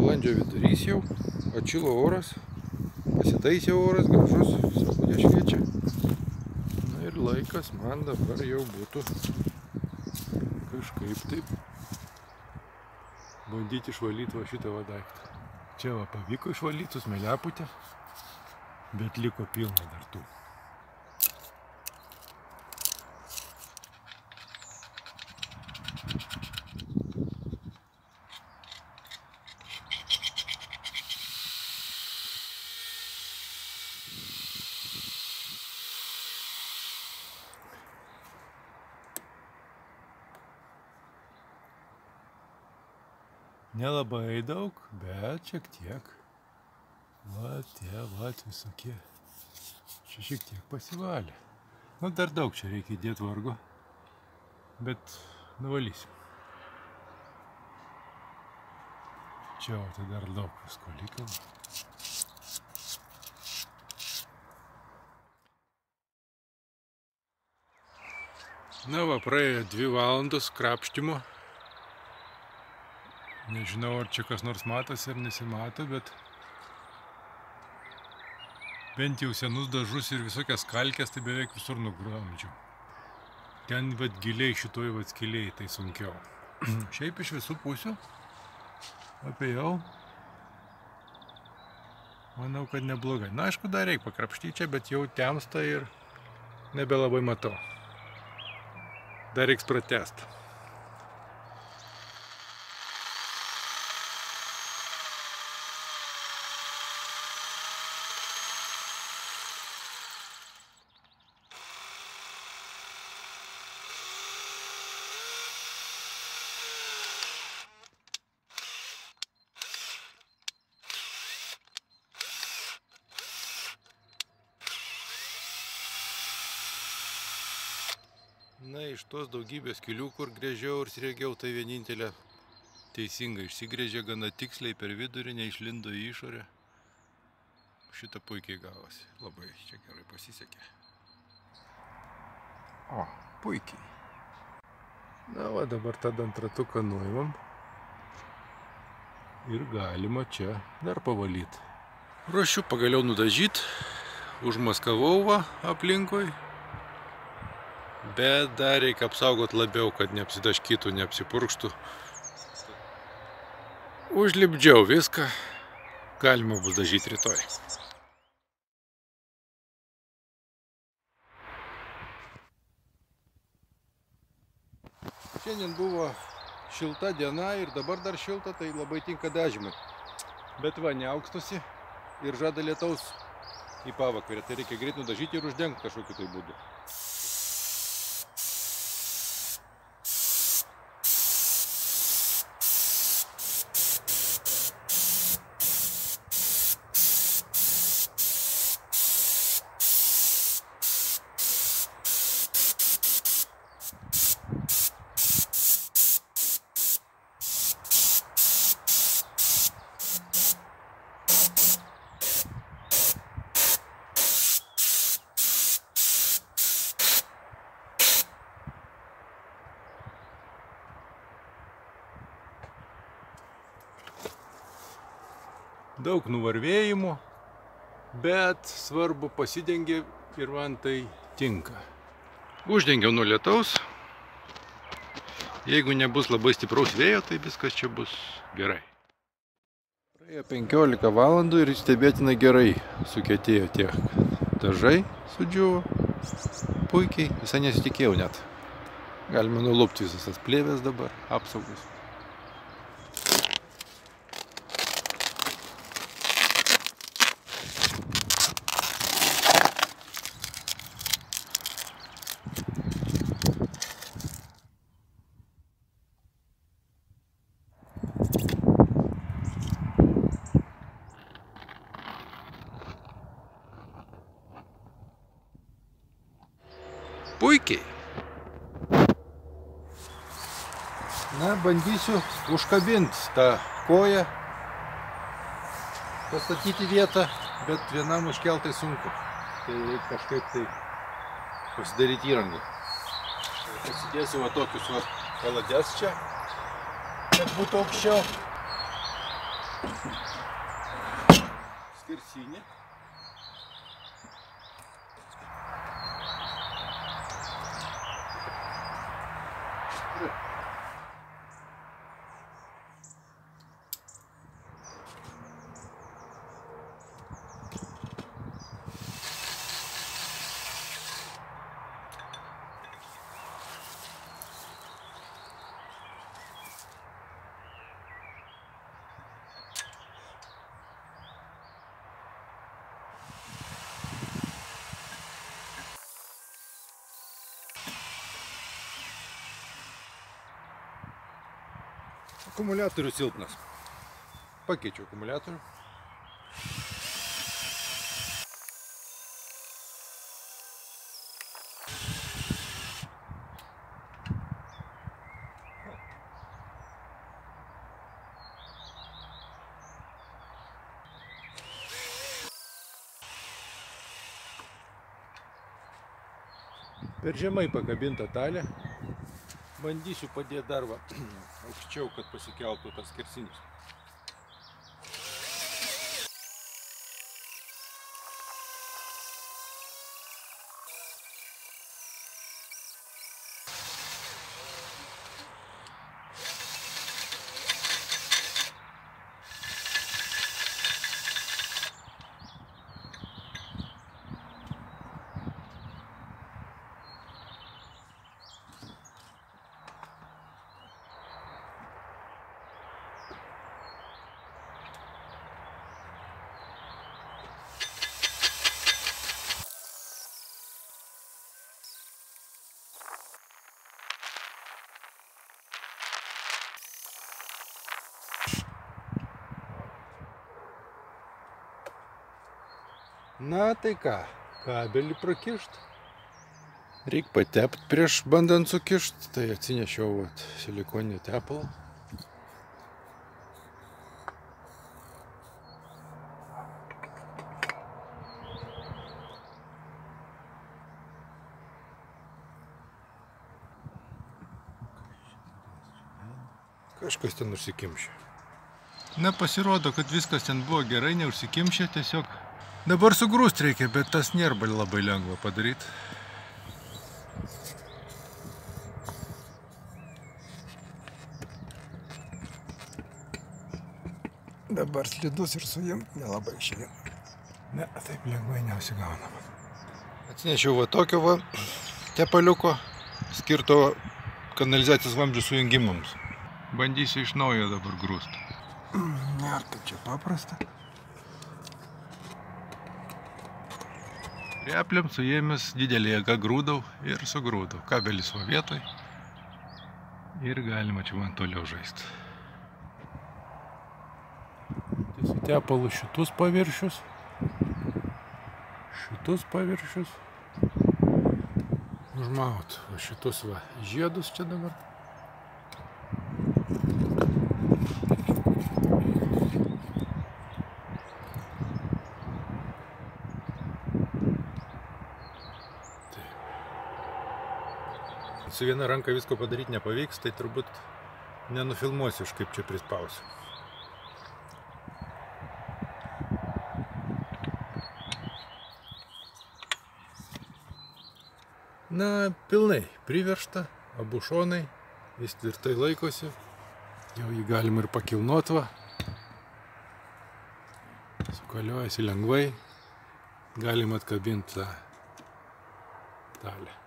balandžio vidurys jau, atšilo oras, pasitaisė oras, gražus, saulė šviečia. Na ir laikas man dabar jau būtų kažkaip taip bandyti išvalyti va šitą va daiktą. Čia va pavyko išvalyti smėliaputę, bet liko pilna dar tų. Nelabai daug, bet šiek tiek. Va, tie, va, visokie. Čia šiek tiek pasivalė. Nu, dar daug čia reikia įdėti vargo, bet nuvalysim. Čia, o tai dar daug visko liko. Na va, praėjo 2 valandos krapštymo. Nežinau, ar čia kas nors matosi ar nesimato, bet bent jau senus dažus ir visokias kalkės tai beveik visur nugramdžiau. Ten vat giliai šitoj vat skiliai tai sunkiau. Šiaip iš visų pusių apėjau. Manau, kad neblogai. Na, aišku, dar reikia pakrapštyti čia, bet jau temsta ir nebelabai matau. Dar reiks pratęsti. Na, iš tos daugybės kelių, kur gręžiau ir sriegiau, tai vienintelė teisingai išsigrėžė gana tiksliai per vidurį, neišlindo į išorę. Šitą puikiai gavosi. Labai čia gerai pasisekė. O, puikiai. Na, va, dabar tą dantratuką nuimam. Ir galima čia dar pavalyti. Ruošiu pagaliau nudažyti. Užmaskavau va aplinkui. Bet dar reikia apsaugoti labiau, kad neapsidaškytų, neapsipurkštų. Užlipdžiau viską. Galima bus dažyti rytoj. Šiandien buvo šilta diena ir dabar dar šilta, tai labai tinka dažymui. Bet va, neaukstosi ir žada lietaus į pavakarę. Tai reikia greit nudažyti ir uždengti kažkokiu tai būdu. Daug nuvarvėjimų, bet svarbu pasidengė ir man tai tinka. Uždengiau nuo lietaus. Jeigu nebus labai stipraus vėjo, tai viskas čia bus gerai. Praėjo 15 valandų ir stebėtinai gerai sukietėjo tie dažai, sudžiuvo. Puikiai, visai nesitikėjau net. Galime nulupti visas tas plėves dabar, apsaugus. Puikiai. Na, bandysiu užkabinti tą koją, pastatyti vietą, bet vienam užkeltai sunku. Tai reikia kažkaip tai pasidaryti įrangą. Pasidėsiu va tokius va kalades čia, kad būtų aukščiau. Skersinė. Акумуляtorius silpnas. Pakeičiau akumuliatorių. Per žemai pakabinta talė. Bandysiu padėti dar va aukščiau, kad pasikeltų tas skersinis. Na tai ką, kabelį prakišt. Reik patept prieš bandant sukišt, tai atsinešiau silikoninį tepalą. Kažkas ten užsikimšė. Na, pasirodo, kad viskas ten buvo gerai, neužsikimšė, tiesiog dabar sugrūst reikia, bet tas nėra labai lengva padaryti. Dabar slidus ir suimt nelabai išeina. Ne, taip lengvai neusigaunam. Atsinešiau va tokio va tepaliuko, skirto kanalizacijos vamzdžių sujungimams. Bandysiu iš naujo dabar grūst. Ne, kaip čia paprasta. Repliam suėmęs didelį jėgą grūdau ir sugrūdau. Kabelis va vietoj. Ir galima čia man toliau žaisti. Su tepalu šitus paviršius. Šitus paviršius. Užmaut. O šitus va žiedus čia dabar. Su viena ranka visko padaryti nepavyks, tai turbūt nenufilmuosiu, aš kaip čia prispausiu. Na, pilnai priveržta, abu šonai, jis tvirtai laikosi, jau jį galima ir pakilnuot va. Sukaliojasi lengvai, galima atkabinti tą talę.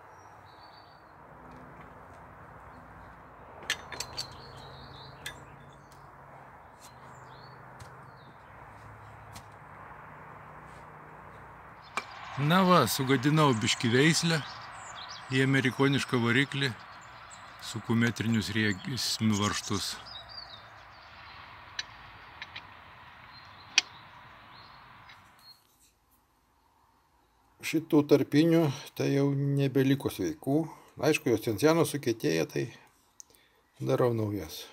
Na va, sugadinau biškį veislę į amerikonišką variklį su kumetrinius riegismių varžtus. Šitų tarpinių tai jau nebeliko sveikų. Aišku, jos ant sienos sukietėja, tai darau naujas.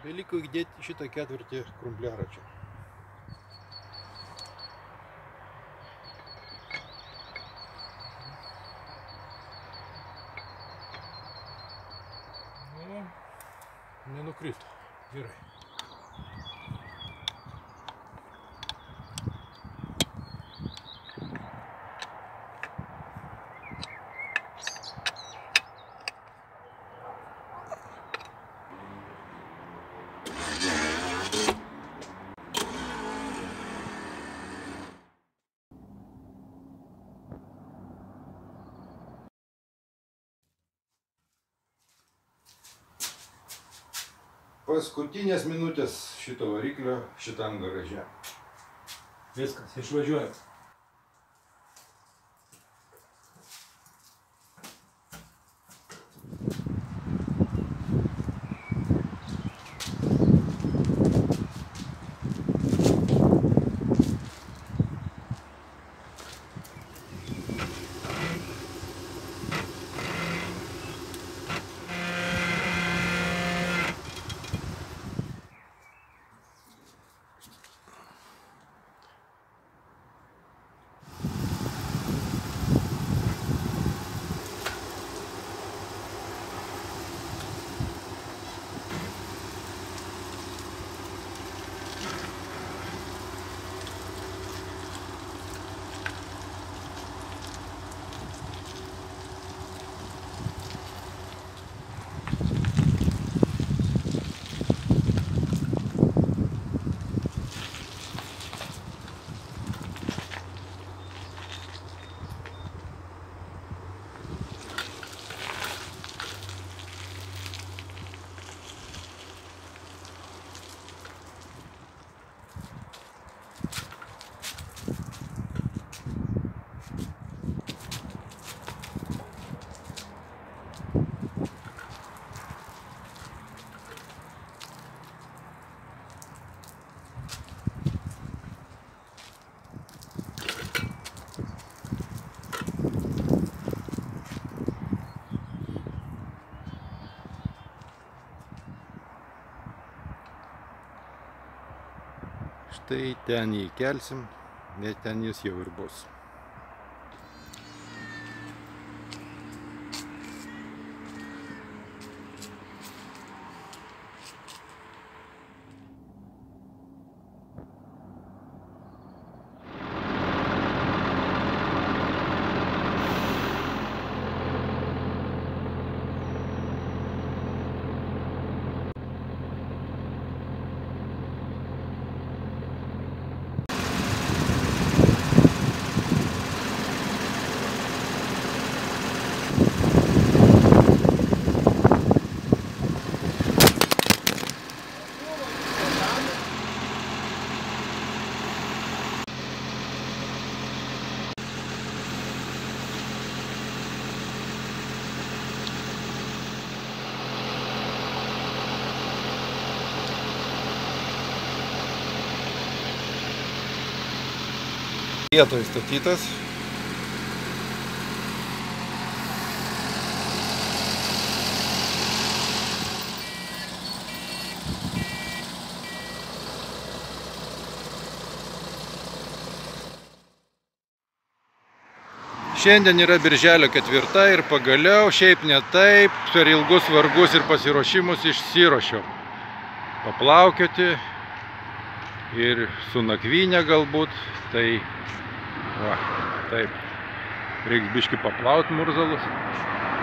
Beliko įdėti šitą ketvirtį krumpliaračio. Nu, nenukrito. Gerai. Paskutinės minutės šito variklio šitam garaže. Viskas, išvažiuojam. Štai ten jį kelsim, net ten jis jau ir bus. Vietoj statytas. Šiandien yra birželio 4 ir pagaliau, šiaip ne taip, per ilgus vargus ir pasiruošimus išsiruošiau paplaukioti ir su nakvynė galbūt, tai va, taip, reiks biškį paplaut murzalus.